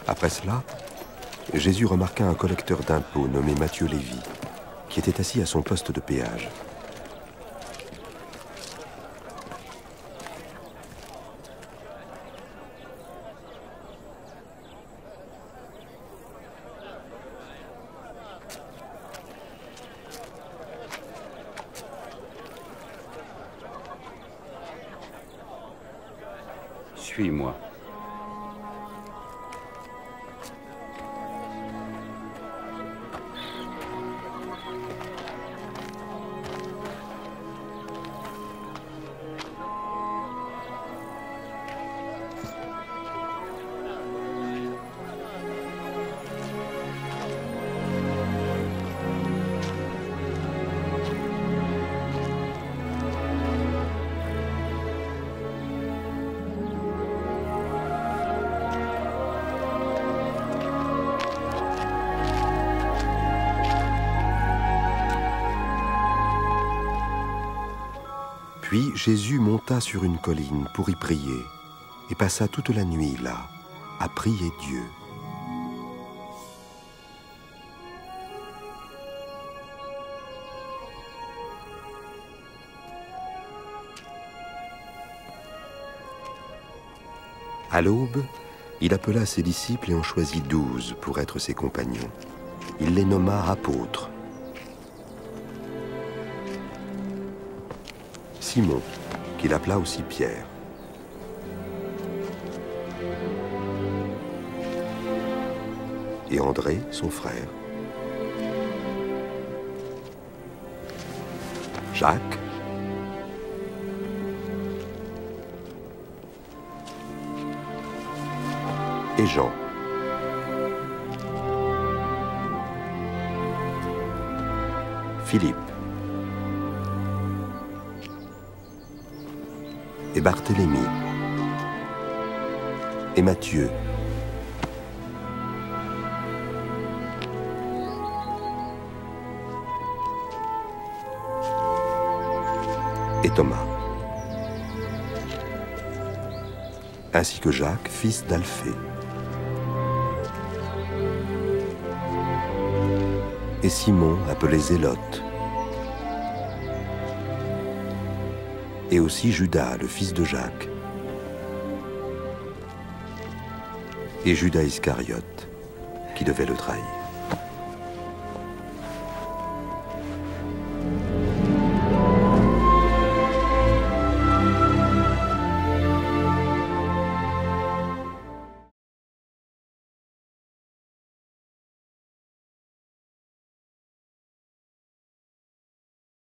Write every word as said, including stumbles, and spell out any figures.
Après cela, Jésus remarqua un collecteur d'impôts nommé Matthieu Lévi, qui était assis à son poste de péage. Suis-moi. Puis Jésus monta sur une colline pour y prier et passa toute la nuit là, à prier Dieu. À l'aube, il appela ses disciples et en choisit douze pour être ses compagnons. Il les nomma apôtres. Simon, qu'il appela aussi Pierre. Et André, son frère. Jacques. Et Jean. Philippe. Et Barthélemy, et Matthieu, et Thomas, ainsi que Jacques, fils d'Alphée, et Simon, appelé Zélote, et aussi Judas, le fils de Jacques, et Judas Iscariote, qui devait le trahir.